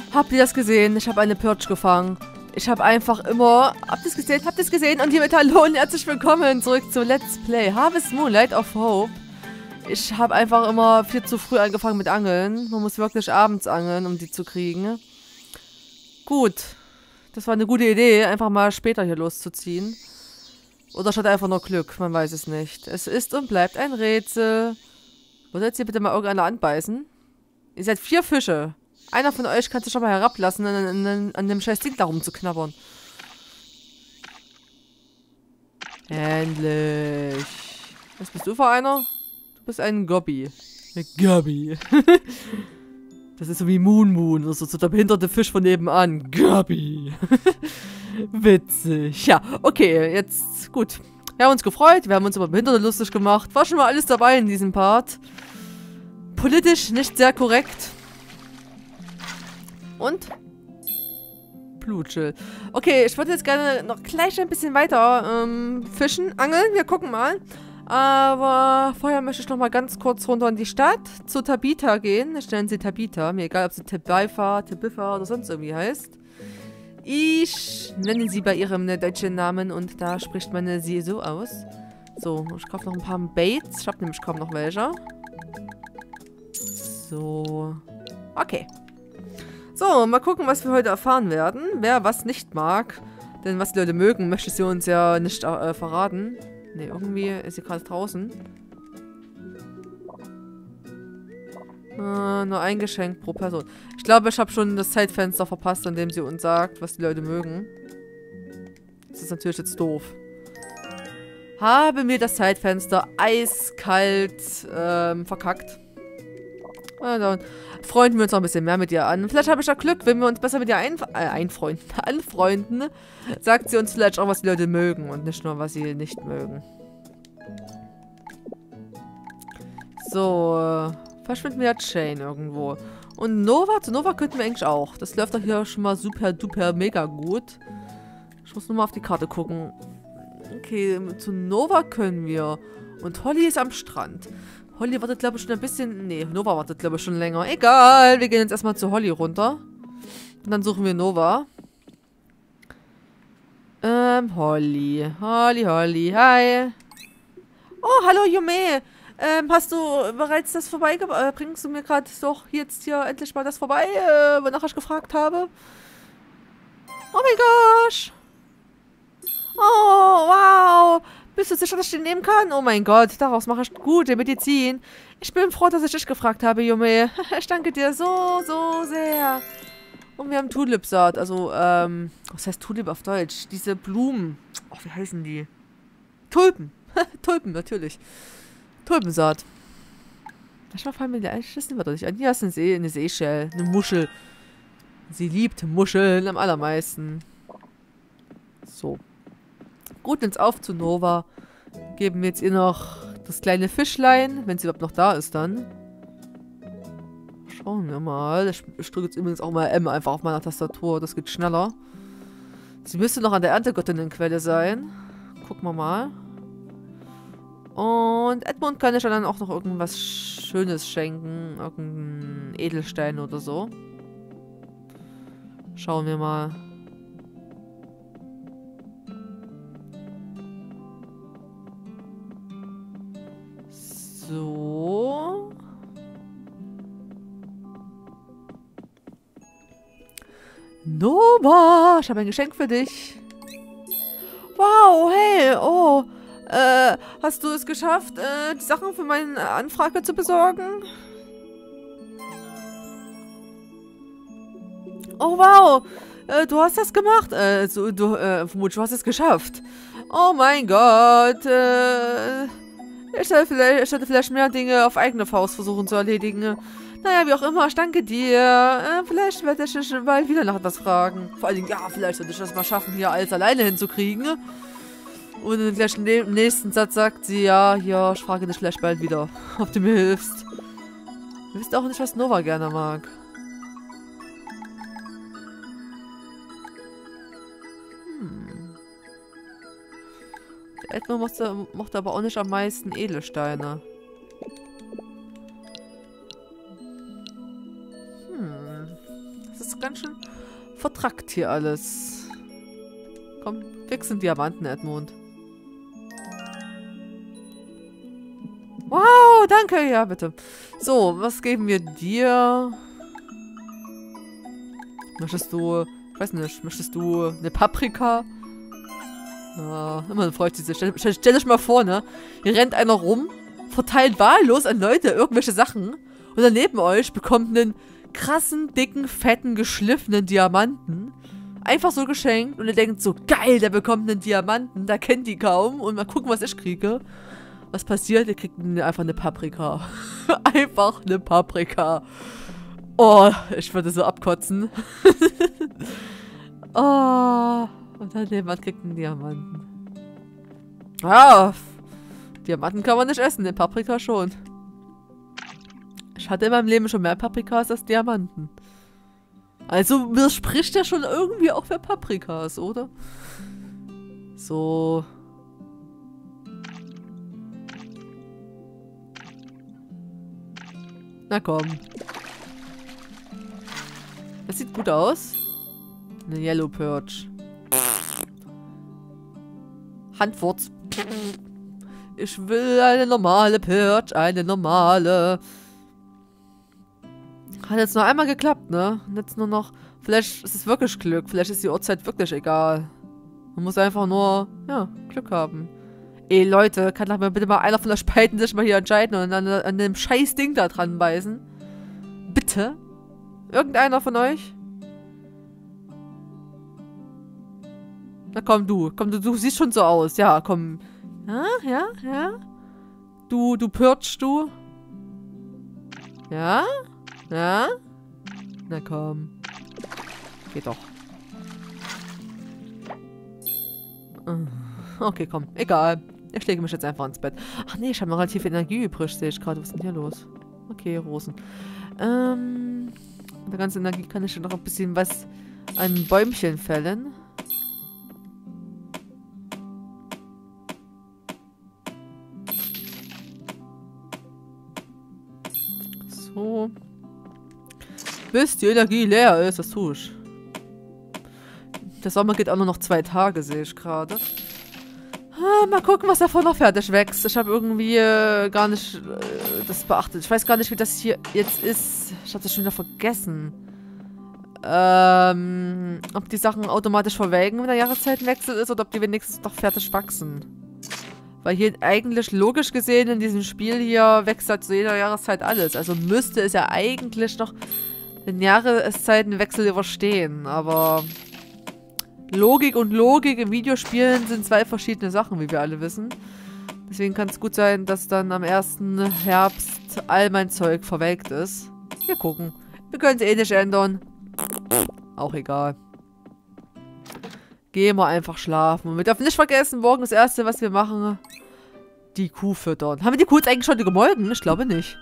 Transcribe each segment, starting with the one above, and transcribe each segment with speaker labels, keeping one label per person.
Speaker 1: Habt ihr das gesehen? Ich habe eine Perch gefangen. Ich habe einfach immer... Habt ihr es gesehen? Habt ihr es gesehen? Und hiermit hallo und herzlich willkommen zurück zu Let's Play Harvest Moon Light of Hope. Ich habe einfach immer viel zu früh angefangen mit Angeln. Man muss wirklich abends angeln, um die zu kriegen. Gut. Das war eine gute Idee, einfach mal später hier loszuziehen. Oder statt einfach nur Glück, man weiß es nicht. Es ist und bleibt ein Rätsel. Wollt ihr jetzt hier bitte mal irgendeiner anbeißen? Ihr seid 4 Fische. Einer von euch kann sich schon mal herablassen, an dem scheiß Ding da rumzuknabbern. Endlich. Was bist du für einer? Du bist ein Gobby. Ein Gobby. Das ist so wie Moon oder so der behinderte Fisch von nebenan. Gobby. Witzig. Ja, okay, jetzt gut. Wir haben uns gefreut, wir haben uns über Behinderte lustig gemacht. War schon mal alles dabei in diesem Part. Politisch nicht sehr korrekt. Und? Plutschel. Okay, ich würde jetzt gerne noch gleich ein bisschen weiter fischen, angeln. Wir gucken mal. Aber vorher möchte ich noch mal ganz kurz runter in die Stadt zu Tabitha gehen. Ich nenne sie Tabitha. Mir egal, ob sie Tabitha oder sonst irgendwie heißt. Ich nenne sie bei ihrem deutschen Namen und da spricht man sie so aus. So, ich kaufe noch ein paar Baits. Ich habe nämlich kaum noch welche. So. Okay. So, mal gucken, was wir heute erfahren werden. Wer was nicht mag. Denn was die Leute mögen, möchte sie uns ja nicht verraten. Ne, irgendwie ist sie gerade draußen. Nur ein Geschenk pro Person. Ich glaube, ich habe schon das Zeitfenster verpasst, an dem sie uns sagt, was die Leute mögen. Das ist natürlich jetzt doof. Habe mir das Zeitfenster eiskalt verkackt. Dann freunden wir uns noch ein bisschen mehr mit ihr an. Vielleicht habe ich ja Glück, wenn wir uns besser mit ihr anfreunden, sagt sie uns vielleicht auch, was die Leute mögen und nicht nur, was sie nicht mögen. So, verschwinden wir jetzt Shane irgendwo. Und Nova, zu Nova könnten wir eigentlich auch. Das läuft doch hier schon mal super duper mega gut. Ich muss nur mal auf die Karte gucken. Okay, zu Nova können wir. Und Holly ist am Strand. Holly wartet, glaube ich, schon ein bisschen... Nee, Nova wartet, glaube ich, schon länger. Egal, wir gehen jetzt erstmal zu Holly runter. Und dann suchen wir Nova. Holly. Holly, hi. Oh, hallo, Yume. Hast du bereits das vorbeigebracht? Bringst du mir gerade doch jetzt hier endlich mal das vorbei, wonach ich gefragt habe? Oh mein gosh. Oh, wow. Bist du sicher, dass ich den nehmen kann? Oh mein Gott, daraus mache ich gute Medizin. Ich bin froh, dass ich dich gefragt habe, Yume. Ich danke dir so, so sehr. Und wir haben Tulipsaat, also, was heißt Tulip auf Deutsch? Diese Blumen. Oh, wie heißen die? Tulpen. Tulpen, natürlich. Tulpensaat. Manchmal fallen mir die einschließenden Wörter nicht an. Hier ist eine Seeshell, eine Muschel. Sie liebt Muscheln am allermeisten. So. Gut, ins Auf zu Nova. Geben wir jetzt ihr noch das kleine Fischlein, wenn sie überhaupt noch da ist dann. Schauen wir mal. Ich drücke jetzt übrigens auch mal M einfach auf meiner Tastatur. Das geht schneller. Sie müsste noch an der Erntegöttinnenquelle sein. Gucken wir mal. Und Edmund kann ich dann auch noch irgendwas Schönes schenken. Irgendeinen Edelstein oder so. Schauen wir mal. So. Nova, ich habe ein Geschenk für dich. Wow, hey, oh. Hast du es geschafft, die Sachen für meine Anfrage zu besorgen? Oh, wow. Du hast das gemacht. Vermutlich, du hast es geschafft. Oh mein Gott. Ich hätte vielleicht mehr Dinge auf eigene Faust versuchen zu erledigen. Naja, wie auch immer, ich danke dir. Vielleicht werde ich dich bald wieder nach etwas fragen. Vor allen Dingen, ja, vielleicht werde ich das mal schaffen, hier alles alleine hinzukriegen. Und im gleichen nächsten Satz sagt sie, ja, hier, ich frage dich vielleicht bald wieder, ob du mir hilfst. Du wisst auch nicht, was Nova gerne mag. Der Edmund mochte aber auch nicht am meisten Edelsteine. ist ganz schön vertrackt hier alles. Komm, fixen Diamanten, Edmund. Wow, danke. Ja, bitte. So, was geben wir dir? Möchtest du, ich weiß nicht, möchtest du eine Paprika? Ja, immer freut sie sich. Stell dich mal vor, ne? Hier rennt einer rum, verteilt wahllos an Leute irgendwelche Sachen und dann neben euch bekommt einen krassen, dicken, fetten, geschliffenen Diamanten. Einfach so geschenkt und ihr denkt so, geil, der bekommt einen Diamanten, da kennt die kaum und mal gucken, was ich kriege. Was passiert? Ihr kriegt einfach eine Paprika. Einfach eine Paprika. Oh, ich würde so abkotzen. Oh, und dann jemand kriegt einen Diamanten. Ah, Diamanten kann man nicht essen, den Paprika schon. Ich hatte in meinem Leben schon mehr Paprikas als Diamanten. Also, mir spricht ja schon irgendwie auch für Paprikas, oder? So. Na komm. Das sieht gut aus. Eine Yellow Perch. Handwurz. Ich will eine normale Perch. Eine normale. Hat jetzt nur einmal geklappt, ne? Und jetzt nur noch... Vielleicht ist es wirklich Glück. Vielleicht ist die Uhrzeit wirklich egal. Man muss einfach nur, ja, Glück haben. Ey, Leute, kann doch mal bitte mal einer von der Spalten sich mal hier entscheiden und an dem scheiß Ding da dran beißen? Bitte? Irgendeiner von euch? Na komm, du. Komm, du siehst schon so aus. Ja, komm. Ja. Du Pirsch, du. Ja? Ja? Na komm. Geht doch. Okay, komm. Egal. Ich lege mich jetzt einfach ins Bett. Ach nee, ich habe noch relativ viel Energie übrig, sehe ich gerade. Was ist denn hier los? Okay, Rosen. Mit der ganzen Energie kann ich schon noch ein bisschen was an Bäumchen fällen. So. Bis die Energie leer ist, das tue ich. Der Sommer geht auch nur noch 2 Tage, sehe ich gerade. Mal gucken, was davon noch fertig wächst. Ich habe irgendwie gar nicht das beachtet. Ich weiß gar nicht, wie das hier jetzt ist. Ich habe das schon wieder vergessen. Ob die Sachen automatisch verwelken, wenn der Jahreszeitenwechsel ist, oder ob die wenigstens noch fertig wachsen. Weil hier eigentlich logisch gesehen in diesem Spiel hier wächst halt zu jeder Jahreszeit alles. Also müsste es ja eigentlich noch den Jahreszeitenwechsel überstehen. Aber Logik und Logik im Videospielen sind 2 verschiedene Sachen, wie wir alle wissen. Deswegen kann es gut sein, dass dann am 1. Herbst all mein Zeug verwelkt ist. Wir gucken. Wir können es eh nicht ändern. Auch egal. Gehen wir einfach schlafen. Und wir dürfen nicht vergessen, morgen das Erste, was wir machen, die Kuh füttern. Haben wir die Kuh jetzt eigentlich schon gemolken? Ich glaube nicht.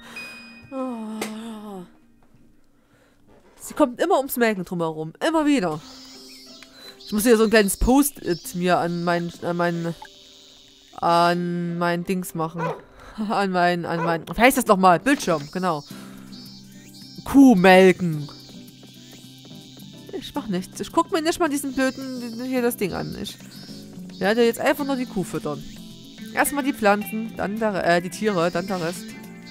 Speaker 1: Sie kommt immer ums Melken drumherum. Immer wieder. Ich muss hier so ein kleines Post-it mir an mein Dings machen. An mein, wie heißt das nochmal? Bildschirm, genau. Kuh melken. Ich mach nichts. Ich guck mir nicht mal diesen blöden, hier das Ding an. Ich werde jetzt einfach nur die Kuh füttern. Erstmal die Pflanzen, dann die Tiere, dann der Rest.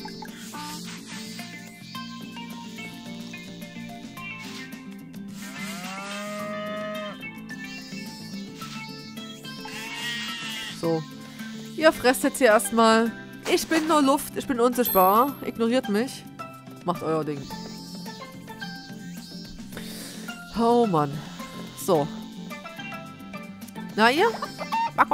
Speaker 1: So. Ihr fresst jetzt hier erstmal. Ich bin nur Luft, ich bin unsichtbar. Ignoriert mich. Macht euer Ding. Oh Mann. So. Na ihr? Back.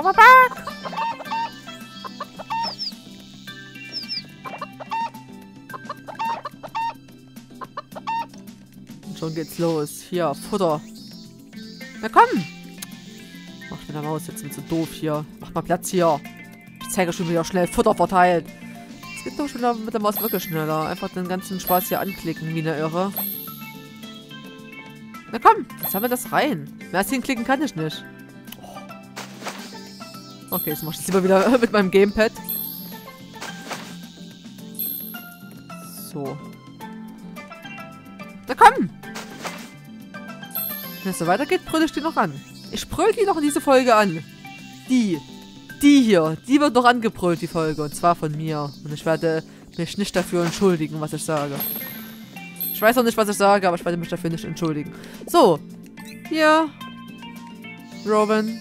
Speaker 1: Und schon geht's los. Hier, Futter. Na komm! Mach mit der Maus jetzt so doof hier. Mach mal Platz hier. Ich zeige schon wieder schnell Futter verteilt. Es geht doch schon mit der Maus wirklich schneller. Einfach den ganzen Spaß hier anklicken, wie eine Irre. Na komm, jetzt haben wir das rein. Mehr als hinklicken kann ich nicht. Oh. Okay, jetzt mach ich das lieber wieder mit meinem Gamepad. So. Na komm! Wenn es so weitergeht, brülle ich die noch an. Ich brüll die noch in diese Folge an. Die hier, die wird noch angebrüllt, die Folge. Und zwar von mir. Und ich werde mich nicht dafür entschuldigen, was ich sage. Ich weiß auch nicht, was ich sage, aber ich werde mich dafür nicht entschuldigen. So. Hier. Robin.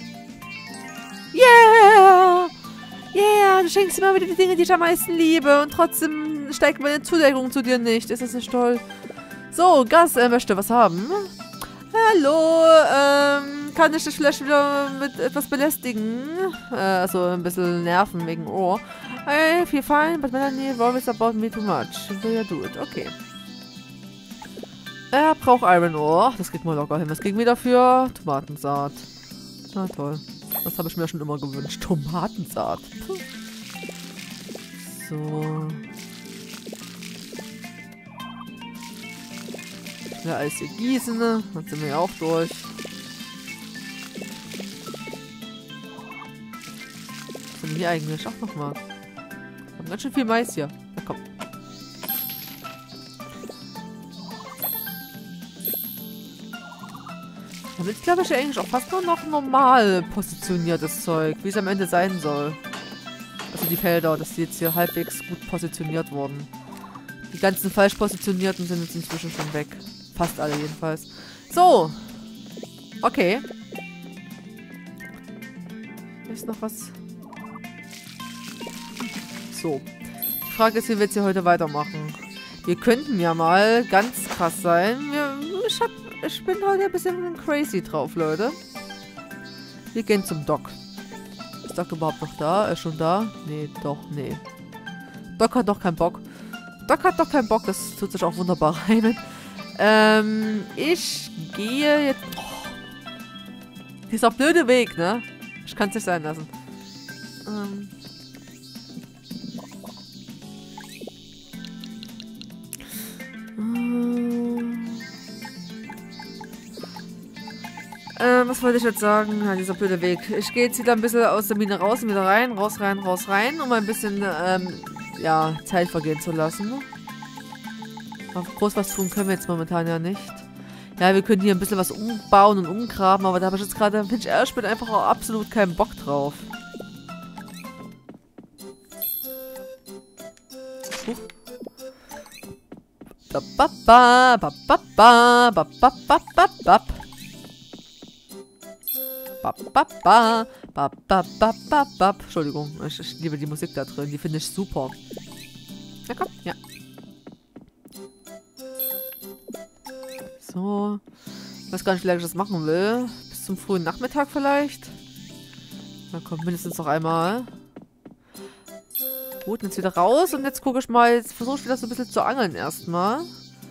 Speaker 1: Yeah! Yeah, du schenkst mir wieder die Dinge, die ich am meisten liebe. Und trotzdem steigt meine Zudeckung zu dir nicht. Ist das nicht toll? So, Gus möchte was haben. Hallo, kann ich dich vielleicht wieder mit etwas belästigen? Also ein bisschen nerven wegen Ohr. Hey, feel fine, but Melanie worries about me too much. Will you do it? Okay. Er braucht Iron Ore. Das kriegt man locker hin. Was kriegen wir dafür? Tomatensaat. Na toll. Das habe ich mir schon immer gewünscht. Tomatensaat. Puh. So. Ja, alles hier gießen, ne? Dann sind wir ja auch durch. Was sind hier eigentlich? Ach, nochmal. Wir haben ganz schön viel Mais hier. Na komm. Damit glaube ich eigentlich auch fast nur noch normal positioniertes Zeug, wie es am Ende sein soll. Also die Felder, dass die jetzt hier halbwegs gut positioniert wurden. Die ganzen falsch positionierten sind jetzt inzwischen schon weg. Fast alle jedenfalls. So. Okay. Ist noch was? So. Die Frage ist, wie wir jetzt hier heute weitermachen. Wir könnten ja mal ganz krass sein. Ich bin heute ein bisschen crazy drauf, Leute. Wir gehen zum Doc. Ist Doc überhaupt noch da? Ist schon da? Nee, doch, nee. Doc hat doch keinen Bock. Doc hat doch keinen Bock. Das tut sich auch wunderbar reimen. Ich gehe jetzt... Oh. Dieser blöde Weg, ne? Ich kann es nicht sein lassen. Was wollte ich jetzt sagen? Ja, dieser blöde Weg. Ich gehe jetzt wieder ein bisschen aus der Mine raus und wieder rein, raus, rein, um ein bisschen, ja, Zeit vergehen zu lassen. Aber groß was tun können wir jetzt momentan ja nicht. Ja, wir können hier ein bisschen was umbauen und umgraben, aber da habe ich jetzt gerade, bin ich ehrlich, bin einfach auch absolut keinen Bock drauf. Huch. Entschuldigung, ich liebe die Musik da drin, die finde ich super. Ja, komm, ja. So. Ich weiß gar nicht, wie lange ich das machen will. Bis zum frühen Nachmittag vielleicht. Na komm, mindestens noch einmal. Gut, jetzt wieder raus und jetzt gucke ich mal, jetzt versuche ich wieder so ein bisschen zu angeln erstmal.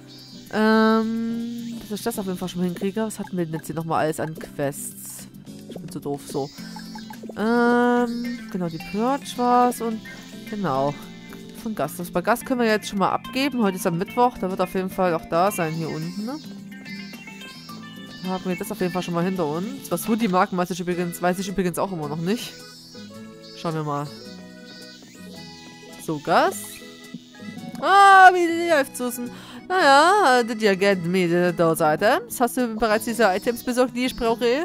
Speaker 1: Dass ich das auf jeden Fall schon mal hinkriege. Was hatten wir denn jetzt hier nochmal alles an Quests? Ich bin zu doof, so. Genau, die Purge war's und genau. Von Gus. Das bei Gus können wir jetzt schon mal abgeben. Heute ist am Mittwoch, da wird auf jeden Fall auch da sein hier unten, ne? Da haben wir das auf jeden Fall schon mal hinter uns. Was Woody mag, weiß ich übrigens auch immer noch nicht. Schauen wir mal. So, Gus. Ah, wie läuft Susan? Naja, did you get me those items? Hast du bereits diese Items besorgt, die ich brauche?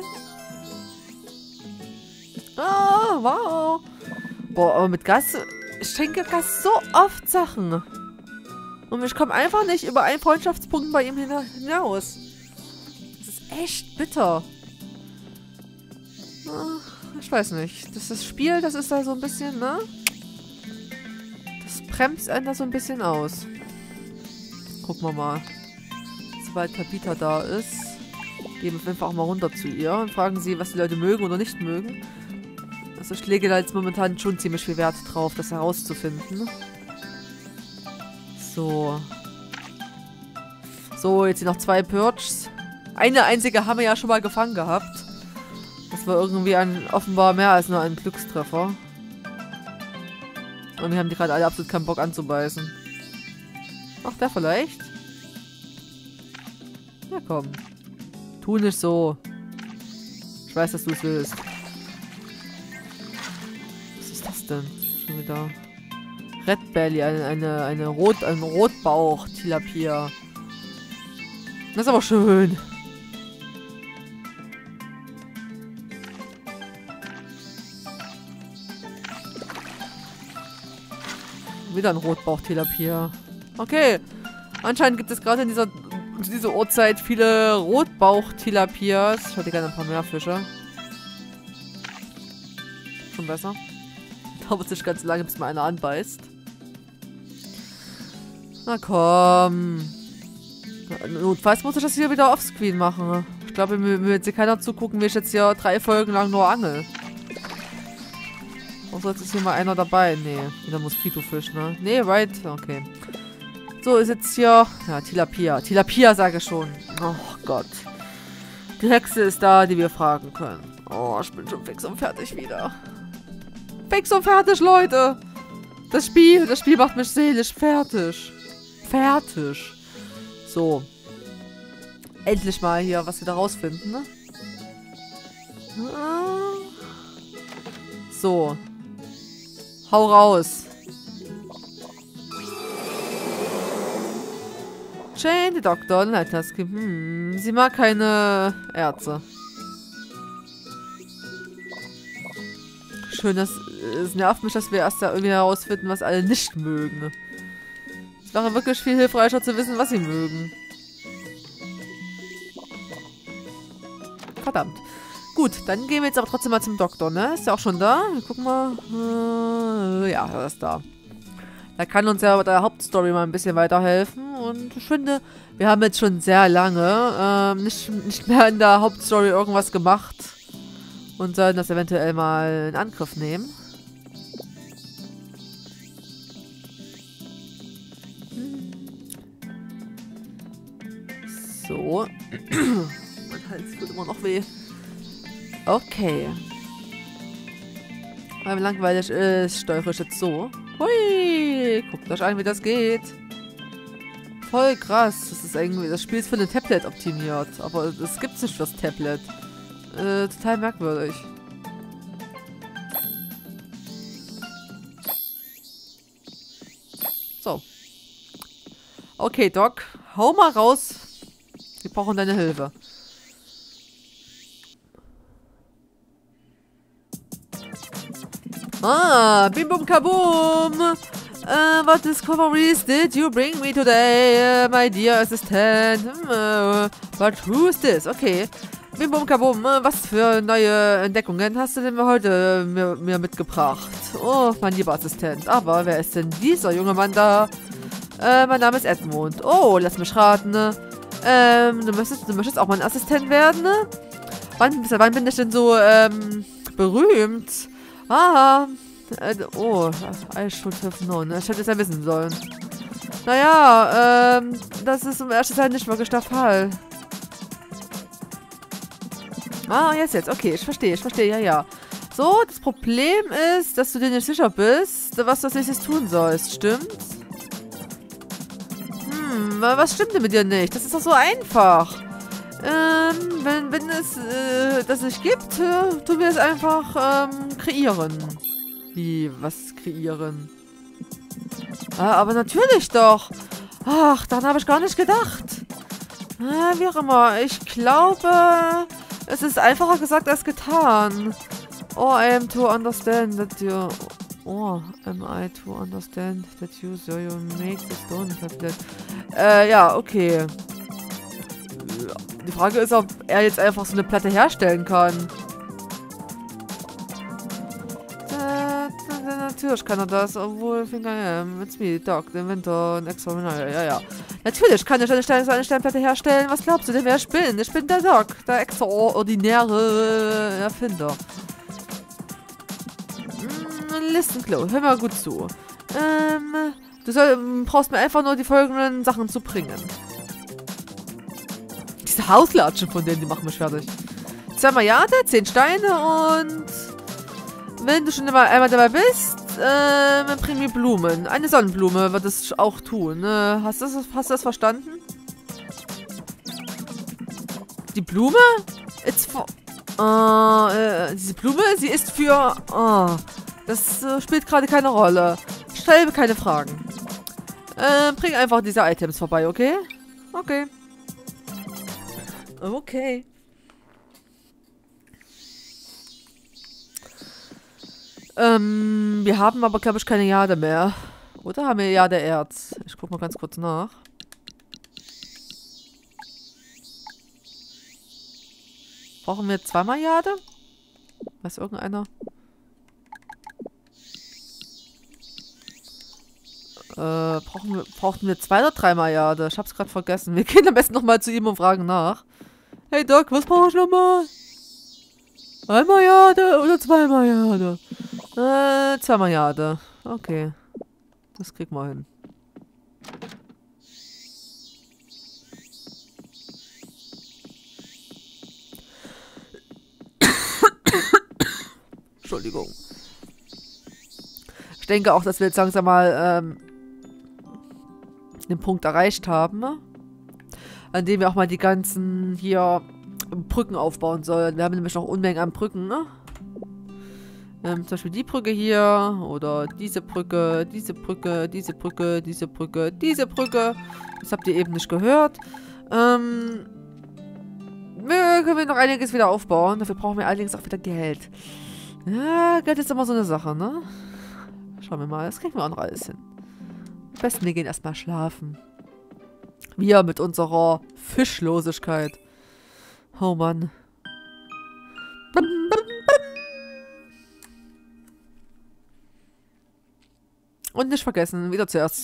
Speaker 1: Ah, wow. Boah, aber mit Gus, ich schenke Gus so oft Sachen. Und ich komme einfach nicht über einen Freundschaftspunkt bei ihm hinaus. Das ist echt bitter. Ach, ich weiß nicht. Das Spiel, das ist da so ein bisschen, ne? Das bremst einen da so ein bisschen aus. Gucken wir mal. Sobald Tabitha da ist, gehen wir einfach auch mal runter zu ihr und fragen sie, was die Leute mögen oder nicht mögen. Also ich lege da jetzt momentan schon ziemlich viel Wert drauf, das herauszufinden. So. So, jetzt sind noch 2 Purges. Eine einzige haben wir ja schon mal gefangen gehabt. Das war irgendwie offenbar mehr als nur ein Glückstreffer. Und wir haben die gerade alle absolut keinen Bock anzubeißen. Ach, der vielleicht? Na komm. Tu nicht so. Ich weiß, dass du es willst. Was ist das denn? Schon wieder. Red Belly, ein Rotbauch-Tilapia. Das ist aber schön. wieder ein Rotbauchtelepier. Okay. Anscheinend gibt es gerade in dieser Uhrzeit viele Rotbauchtelepiers. Ich hätte gerne ein paar mehr Fische. Schon besser. Dauert sich ganz lange, bis mal einer anbeißt. Na komm. Notfalls muss ich das hier wieder offscreen machen. Ich glaube, mir wird hier keiner zugucken, wie ich jetzt hier 3 Folgen lang nur angel. Außer jetzt ist hier mal einer dabei. Nee, wieder Moskitofisch, ne? Nee, right? Okay. So, ist jetzt hier... Ja, Tilapia. Tilapia, sage ich schon. Oh Gott. Die Hexe ist da, die wir fragen können. Oh, ich bin schon fix und fertig wieder. Fix und fertig, Leute. Das Spiel macht mich seelisch fertig. Fertig. So. Endlich mal hier was wir da rausfinden, ne? So. Hau raus. Jane, die Doktor, Leitnerski. Sie mag keine Ärzte. Schön, es nervt mich, dass wir erst da irgendwie herausfinden, was alle nicht mögen. Es wäre wirklich viel hilfreicher zu wissen, was sie mögen. Verdammt. Gut, dann gehen wir jetzt aber trotzdem mal zum Doktor, ne? Ist ja auch schon da? Wir gucken mal. Ja, er ist da. Da kann uns ja bei der Hauptstory mal ein bisschen weiterhelfen. Und ich finde, wir haben jetzt schon sehr lange nicht mehr in der Hauptstory irgendwas gemacht. Und sollen das eventuell mal in Angriff nehmen. So. Mein Hals tut immer noch weh. Okay. Weil mir langweilig ist, steuere ich jetzt so. Hui! Guckt euch an, wie das geht. Voll krass. Das ist irgendwie, das Spiel ist für ein Tablet optimiert. Aber das gibt's nicht fürs Tablet. Total merkwürdig. So. Okay, Doc. Hau mal raus. Wir brauchen deine Hilfe. Ah, bim bum kaboom. What discoveries did you bring me today, my dear assistant? But who is this? Okay. Bim bum kaboom, was für neue Entdeckungen hast du denn heute mir mitgebracht? Oh, mein lieber Assistent. Aber wer ist denn dieser junge Mann da? Mein Name ist Edmund. Oh, lass mich raten. Du möchtest auch mein Assistent werden? Seit wann bin ich denn so, berühmt? Ah, oh, I should have known. Ich hätte es ja wissen sollen. Naja, das ist im ersten Teil nicht wirklich der Fall. Ah, jetzt. Okay, ich verstehe, ja. So, das Problem ist, dass du dir nicht sicher bist, was du als nächstes tun sollst, stimmt's? Was stimmt denn mit dir nicht? Das ist doch so einfach. Wenn es das nicht gibt, tun wir es einfach kreieren. Wie, was kreieren? Aber natürlich doch. Ach, daran habe ich gar nicht gedacht. Wie auch immer, ich glaube, es ist einfacher gesagt als getan. Oh, I am to understand that you... Oh, am I to understand that you make the stone tablet? Ja, okay. Die Frage ist, ob er jetzt einfach so eine Platte herstellen kann. Natürlich kann er das, obwohl it's me, Doc, the inventor, ein Extraordinary. Ja. Natürlich kann ich eine Steinplatte herstellen. Was glaubst du denn, wer ich bin? Ich bin der Doc, der extraordinäre Erfinder. Listen, Chloe, hör mal gut zu. Du brauchst mir einfach nur die folgenden Sachen zu bringen. Diese Hauslatschen von denen, die machen mich fertig. 2 Mariade, 10 Steine und wenn du schon einmal dabei bist, bring mir Blumen. Eine Sonnenblume wird es auch tun. Hast du das verstanden? Die Blume? It's for... diese Blume, sie ist für... das spielt gerade keine Rolle. Stell mir keine Fragen. Bring einfach diese Items vorbei, okay? Okay. Okay. Wir haben aber, glaube ich, keine Jade mehr. Oder haben wir ja der Erz? Ich guck mal ganz kurz nach. Brauchen wir 2 Milliarden? Weiß irgendeiner? Brauchten wir 2 oder 3 Milliarden? Ich hab's gerade vergessen. Wir gehen am besten nochmal zu ihm und fragen nach. Hey Doc, was brauche ich nochmal? 1 Milliarde oder 2 Milliarden? 2 Milliarden. Okay. Das kriegen wir hin. Entschuldigung. Ich denke auch, dass wir jetzt langsam mal den Punkt erreicht haben, an dem wir auch mal die ganzen hier Brücken aufbauen sollen. Wir haben nämlich noch Unmengen an Brücken, ne? Zum Beispiel die Brücke hier oder diese Brücke, diese Brücke, diese Brücke, diese Brücke, diese Brücke. Das habt ihr eben nicht gehört. Können wir noch einiges wieder aufbauen. Dafür brauchen wir allerdings auch wieder Geld. Ja, Geld ist immer so eine Sache, ne? Schauen wir mal, das kriegen wir auch noch alles hin. Am besten, wir gehen erstmal schlafen. Wir mit unserer Fischlosigkeit. Oh Mann. Und nicht vergessen, wieder zuerst.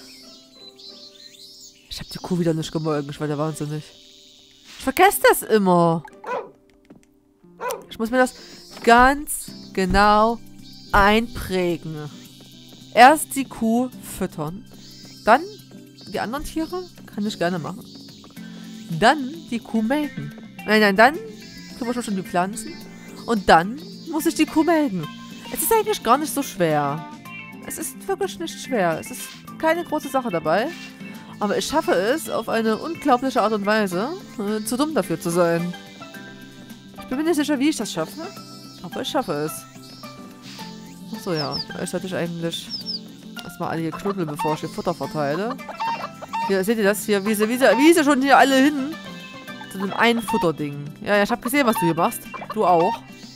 Speaker 1: Ich habe die Kuh wieder nicht gemolken, ich war der wahnsinnig. Ich vergesse das immer. Ich muss mir das ganz genau einprägen. Erst die Kuh füttern. Dann die anderen Tiere. Kann ich gerne machen. Dann die Kuh melken. Nein, dann kümmere ich mich um die Pflanzen. Und dann muss ich die Kuh melken. Es ist eigentlich gar nicht so schwer. Es ist wirklich nicht schwer. Es ist keine große Sache dabei. Aber ich schaffe es auf eine unglaubliche Art und Weise, zu dumm dafür zu sein. Ich bin mir nicht sicher, wie ich das schaffe. Aber ich schaffe es. Achso, ja. Vielleicht sollte ich eigentlich erstmal alle hier knuddeln, bevor ich hier Futter verteile. Hier, seht ihr das? Hier, wie sie schon hier alle hin? Zu dem einen Futterding. Ja, ich habe gesehen, was du hier machst. Du auch.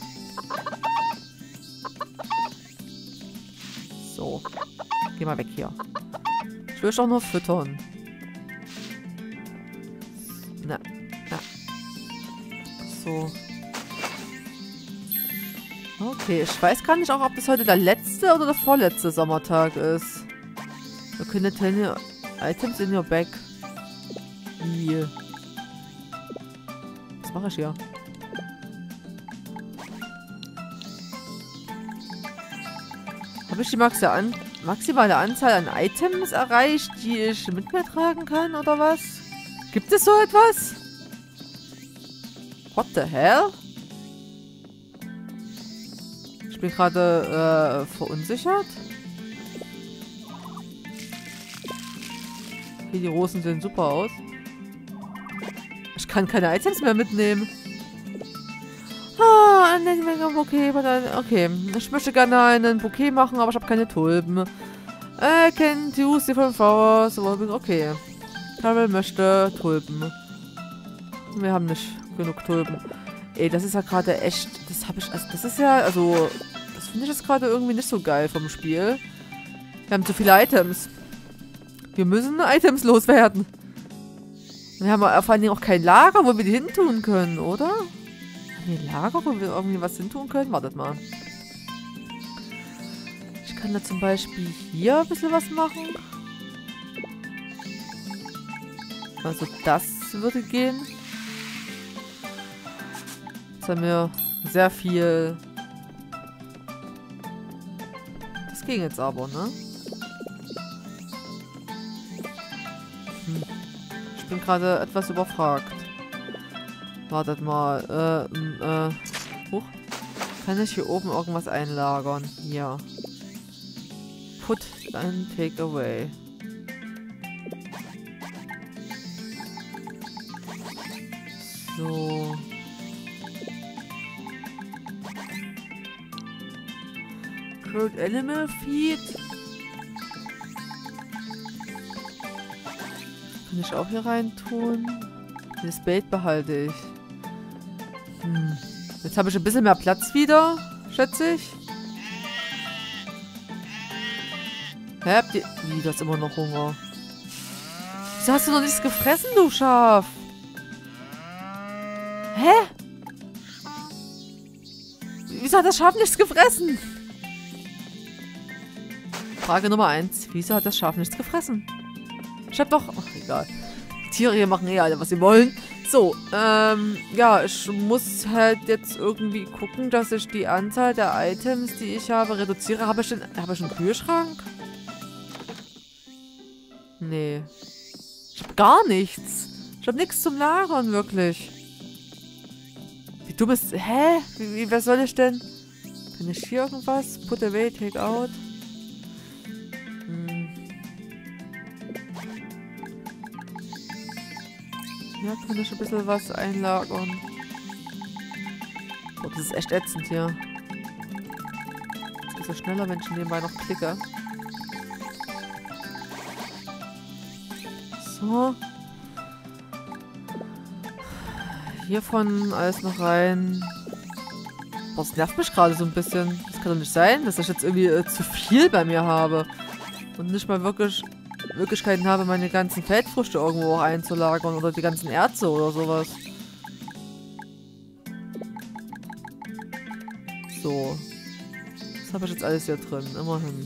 Speaker 1: So. Geh mal weg hier. Ich will doch nur füttern. Na. Na. So. Okay, ich weiß gar nicht auch, ob das heute der letzte oder der vorletzte Sommertag ist. Wir können tell Items in your bag. Wie? Was mache ich hier? Habe ich die maximale Anzahl an Items erreicht, die ich mit mir tragen kann, oder was? Gibt es so etwas? What the hell? Ich bin gerade verunsichert. Okay, die Rosen sehen super aus. Ich kann keine Items mehr mitnehmen. Ah, eine Menge Bouquet. Okay, ich möchte gerne einen Bouquet machen, aber ich habe keine Tulpen. Can't use the 5 hours. Okay. Carol möchte Tulpen. Wir haben nicht genug Tulpen. Ey, das ist ja gerade echt... Das habe ich... Also, das ist ja... Also... Das finde ich jetzt gerade irgendwie nicht so geil vom Spiel. Wir haben zu viele Items. Wir müssen Items loswerden. Wir haben vor allen Dingen auch kein Lager, wo wir die hin tun können, oder? Haben wir ein Lager, wo wir irgendwie was hin tun können? Wartet mal. Ich kann da zum Beispiel hier ein bisschen was machen. Also das würde gehen. Jetzt haben wir sehr viel... Das ging jetzt aber, ne? Ich bin gerade etwas überfragt. Wartet mal. Huch. Kann ich hier oben irgendwas einlagern? Ja. Put and take away. So. Crude Animal Feed. Kann ich auch hier rein tun? Das Bait behalte ich. Jetzt habe ich ein bisschen mehr Platz wieder, schätze ich. Hä? Habt ihr... Wie, du hast immer noch Hunger. Wieso hast du noch nichts gefressen, du Schaf? Hä? Wieso hat das Schaf nichts gefressen? Frage Nummer 1. Wieso hat das Schaf nichts gefressen? Ich hab doch... Ach, egal. Die Tiere hier machen eh alle, was sie wollen. So, ja, ich muss halt jetzt irgendwie gucken, dass ich die Anzahl der Items, die ich habe, reduziere. Habe ich einen Kühlschrank? Nee. Ich hab gar nichts. Ich hab nichts zum Lagern, wirklich. Wie dumm ist... Hä? Was soll ich denn... Kann ich hier irgendwas? Put away, take out. Hier kann ich ein bisschen was einlagern. Oh, das ist echt ätzend hier. Das ist so schneller, wenn ich nebenbei noch klicke. So. Hiervon alles noch rein. Boah, das nervt mich gerade so ein bisschen. Das kann doch nicht sein, dass ich jetzt irgendwie zu viel bei mir habe. Und nicht mal wirklich Möglichkeiten habe, meine ganzen Feldfrüchte irgendwo auch einzulagern. Oder die ganzen Erze oder sowas. So. Das habe ich jetzt alles hier drin. Immerhin.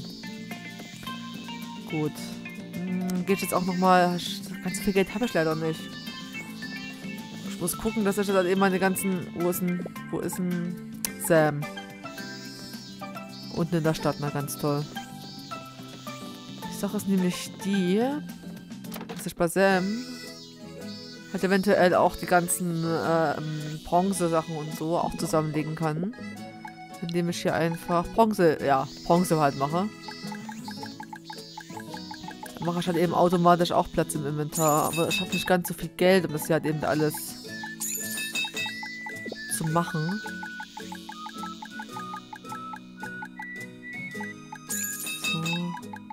Speaker 1: Gut. Geht jetzt auch nochmal... Ganz viel Geld habe ich leider nicht. Ich muss gucken, dass ich dann eben meine ganzen... Wo ist denn Sam? Unten in der Stadt, na ganz toll. Die Sache ist nämlich die, dass ich bei Sam halt eventuell auch die ganzen Bronze-Sachen und so auch zusammenlegen kann. Indem ich hier einfach Bronze halt mache. Dann mache ich halt eben automatisch auch Platz im Inventar. Aber ich habe nicht ganz so viel Geld, um das hier halt eben alles zu machen. So.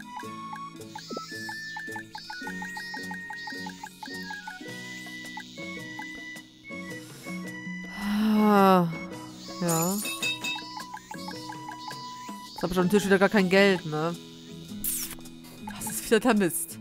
Speaker 1: Ja. Jetzt habe ich natürlich wieder gar kein Geld, ne? Das ist wieder der Mist.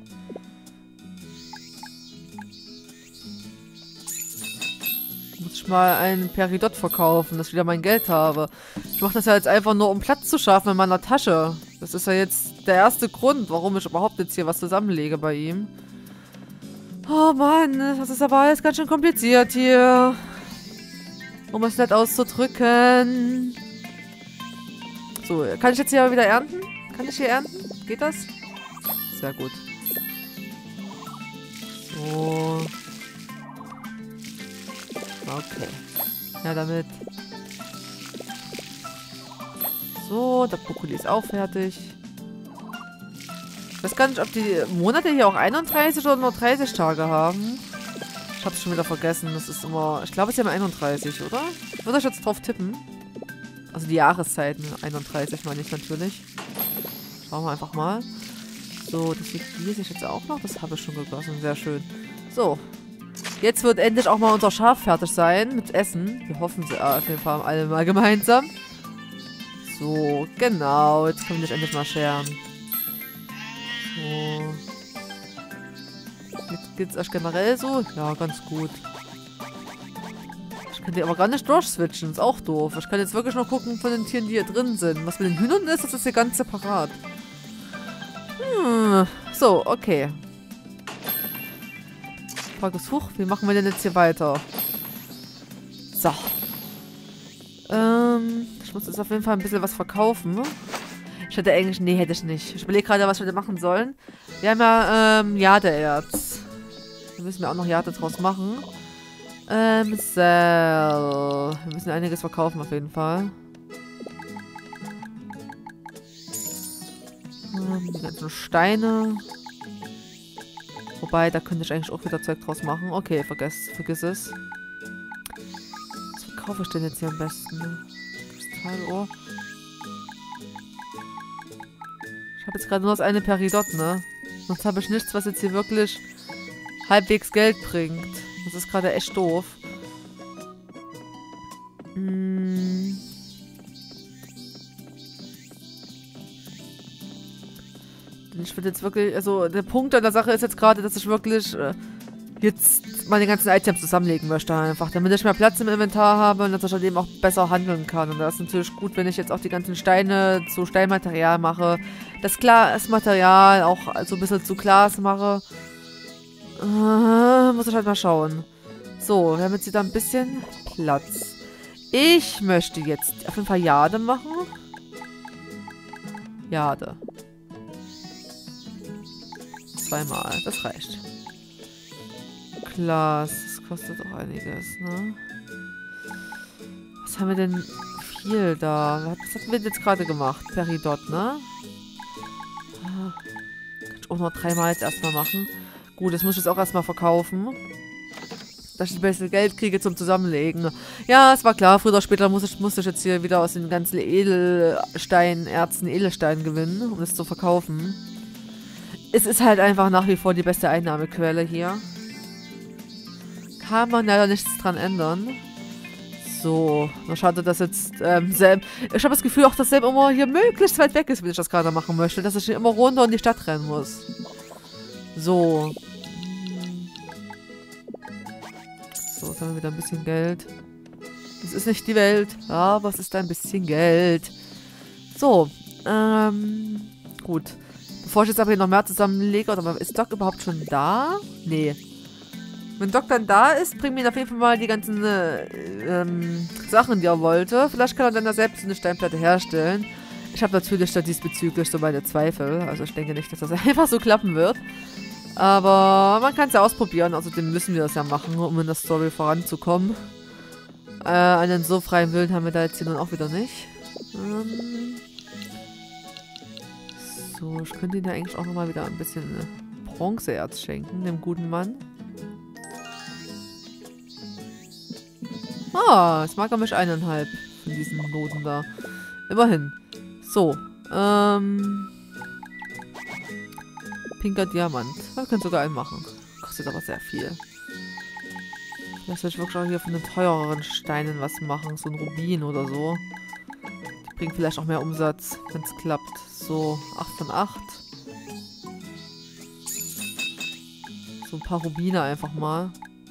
Speaker 1: Muss ich mal einen Peridot verkaufen, dass ich wieder mein Geld habe. Ich mache das ja jetzt einfach nur, um Platz zu schaffen in meiner Tasche. Das ist ja jetzt der erste Grund, warum ich überhaupt jetzt hier was zusammenlege bei ihm. Oh Mann, das ist aber alles ganz schön kompliziert hier. Um es nett auszudrücken. So, kann ich jetzt hier wieder ernten? Kann ich hier ernten? Geht das? Sehr gut. So. Okay. Ja, damit. So, der Brokkoli ist auch fertig. Ich weiß gar nicht, ob die Monate hier auch 31 oder nur 30 Tage haben. Ich hab's schon wieder vergessen. Das ist immer... Ich glaube, es ist ja immer 31, oder? Würde ich jetzt drauf tippen? Also die Jahreszeiten. 31 meine ich natürlich. Schauen wir einfach mal. So, das hier sehe ich jetzt auch noch. Das habe ich schon gegossen. Sehr schön. So. Jetzt wird endlich auch mal unser Schaf fertig sein mit Essen. Wir hoffen sie auf jeden Fall alle mal gemeinsam. So, genau. Jetzt können wir dich endlich mal scheren. So. Geht's euch generell so? Ja, ganz gut. Ich kann die aber gar nicht durchswitchen. Ist auch doof. Ich kann jetzt wirklich noch gucken von den Tieren, die hier drin sind. Was mit den Hühnern ist, das ist hier ganz separat. So, okay. Frage ist, huch, wie machen wir denn jetzt hier weiter? So. Ich muss jetzt auf jeden Fall ein bisschen was verkaufen. Ich hätte eigentlich... Nee, hätte ich nicht. Ich überlege gerade, was wir da machen sollen. Wir haben ja, Jadeerz. Da müssen wir auch noch Jade draus machen. Sell. Wir müssen einiges verkaufen auf jeden Fall. Die ganzen Steine. Wobei, da könnte ich eigentlich auch wieder Zeug draus machen. Okay, vergiss es. Was verkaufe ich denn jetzt hier am besten? Kristalohr. Ich habe jetzt gerade nur das eine Peridot, ne? Sonst habe ich nichts, was jetzt hier wirklich halbwegs Geld bringt. Das ist gerade echt doof. Ich finde jetzt wirklich, also der Punkt an der Sache ist jetzt gerade, dass ich wirklich jetzt meine ganzen Items zusammenlegen möchte einfach, damit ich mehr Platz im Inventar habe und dass ich halt eben auch besser handeln kann. Und das ist natürlich gut, wenn ich jetzt auch die ganzen Steine zu Steinmaterial mache, das Glasmaterial auch so ein bisschen zu Glas mache. Muss ich halt mal schauen. So, wir haben jetzt wieder ein bisschen Platz. Ich möchte jetzt auf jeden Fall Jade machen. Jade. 2-mal, das reicht. Glas, das kostet auch einiges, ne? Was haben wir denn viel da? Was hatten wir denn jetzt gerade gemacht? Peridot, ne? Kann ich auch noch 3-mal jetzt erstmal machen. Gut, das muss ich jetzt auch erstmal verkaufen. Dass ich ein bisschen Geld kriege zum Zusammenlegen. Ja, es war klar, früher oder später muss ich jetzt hier wieder aus den ganzen Edelsteinerzen Edelstein gewinnen, um es zu verkaufen. Es ist halt einfach nach wie vor die beste Einnahmequelle hier. Kann man leider nichts dran ändern. So, nur schade, dass jetzt Sam... Ich habe das Gefühl auch, dass Sam immer hier möglichst weit weg ist, wenn ich das gerade machen möchte. Dass ich hier immer runter in die Stadt rennen muss. So. So, jetzt haben wir wieder ein bisschen Geld. Es ist nicht die Welt, aber es ist ein bisschen Geld. So, gut. Bevor ich jetzt aber hier noch mehr zusammenlege, oder ist Doc überhaupt schon da? Nee. Wenn Doc dann da ist, bringt mir auf jeden Fall mal die ganzen Sachen, die er wollte. Vielleicht kann er dann da selbst eine Steinplatte herstellen. Ich habe natürlich da diesbezüglich so meine Zweifel. Also ich denke nicht, dass das einfach so klappen wird. Aber man kann es ja ausprobieren. Außerdem müssen wir das ja machen, um in der Story voranzukommen. Einen so freien Willen haben wir da jetzt hier nun auch wieder nicht. So, ich könnte ihn ja eigentlich auch nochmal wieder ein bisschen Bronzeerz schenken, dem guten Mann. Ah, jetzt mag er mich 1,5 von diesen Noten da. Immerhin. So, pinker Diamant. Wir können sogar einen machen. Kostet aber sehr viel. Vielleicht soll ich wirklich auch hier von den teureren Steinen was machen. So ein Rubin oder so. Die bringen vielleicht auch mehr Umsatz, wenn es klappt. So, 8 von 8. So ein paar Rubine einfach mal.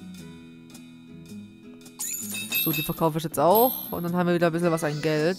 Speaker 1: So, die verkaufe ich jetzt auch. Und dann haben wir wieder ein bisschen was an Geld.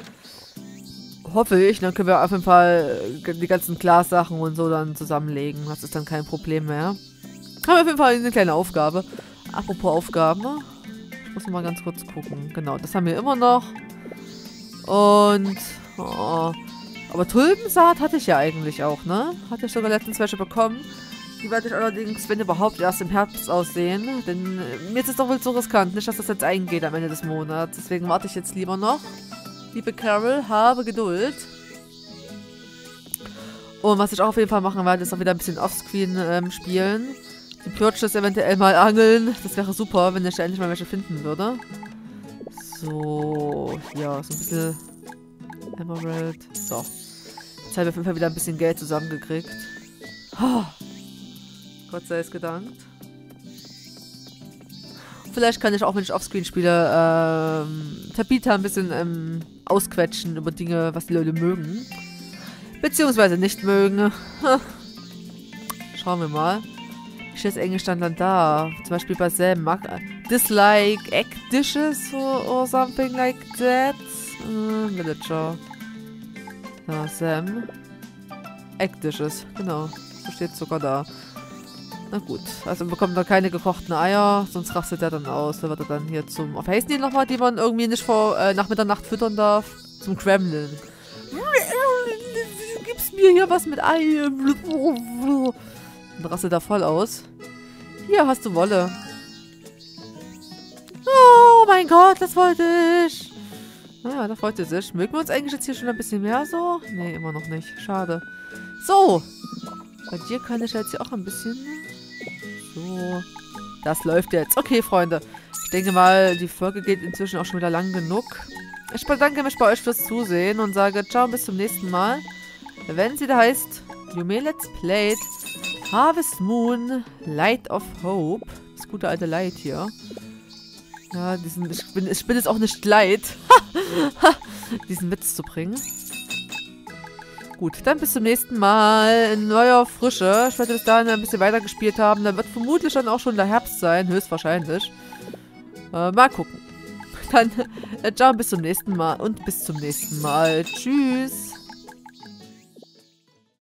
Speaker 1: Hoffe ich. Dann können wir auf jeden Fall die ganzen Glassachen und so dann zusammenlegen. Das ist dann kein Problem mehr. Haben wir auf jeden Fall eine kleine Aufgabe. Apropos Aufgaben. Ich muss mal ganz kurz gucken. Genau, das haben wir immer noch. Und... Oh, aber Tulpensaat hatte ich ja eigentlich auch, ne? Hatte ich sogar letztens welche bekommen. Die werde ich allerdings, wenn überhaupt, erst im Herbst aussehen. Denn mir ist es doch wohl so riskant. Nicht, dass das jetzt eingeht am Ende des Monats. Deswegen warte ich jetzt lieber noch. Liebe Carol, habe Geduld. Und was ich auch auf jeden Fall machen werde, ist auch wieder ein bisschen Offscreen spielen. Die Purchase eventuell mal angeln. Das wäre super, wenn ich da endlich mal welche finden würde. So, ja, so ein bisschen Emerald. So. Jetzt haben wir auf jeden Fall wieder ein bisschen Geld zusammengekriegt. Oh. Gott sei es gedankt. Vielleicht kann ich auch, wenn ich Offscreen spiele, Tabitha ein bisschen ausquetschen über Dinge, was die Leute mögen. Beziehungsweise nicht mögen. Schauen wir mal. Wie steht das Englisch dann da? Zum Beispiel bei Sam. Dislike egg dishes or something like that. Villager. Ja, Sam. Egg dishes. Genau. So steht es sogar da. Na gut, also bekommt er keine gekochten Eier, sonst rastet er dann aus. Da wird er dann hier zum... Auf heißen die nochmal, die man irgendwie nicht nach Mitternacht füttern darf? Zum Kremlin. Gib's mir hier was mit Ei. Dann rastet er voll aus. Hier hast du Wolle. Oh mein Gott, das wollte ich. Naja, da freut er sich. Mögen wir uns eigentlich jetzt hier schon ein bisschen mehr so? Nee, immer noch nicht. Schade. So. Bei dir kann ich jetzt hier auch ein bisschen... So. Das läuft jetzt. Okay, Freunde. Ich denke mal, die Folge geht inzwischen auch schon wieder lang genug. Ich bedanke mich bei euch fürs Zusehen und sage ciao, bis zum nächsten Mal. Wenn sie da heißt, Yume Let's Played, Harvest Moon, Light of Hope. Das gute alte Light hier. Ja, ich bin jetzt auch nicht leid, diesen Witz zu bringen. Gut, dann bis zum nächsten Mal in neuer Frische. Ich werde bis dahin ein bisschen weiter gespielt haben. Dann wird vermutlich dann auch schon der Herbst sein, höchstwahrscheinlich. Mal gucken. Dann, ciao, bis zum nächsten Mal und bis zum nächsten Mal. Tschüss.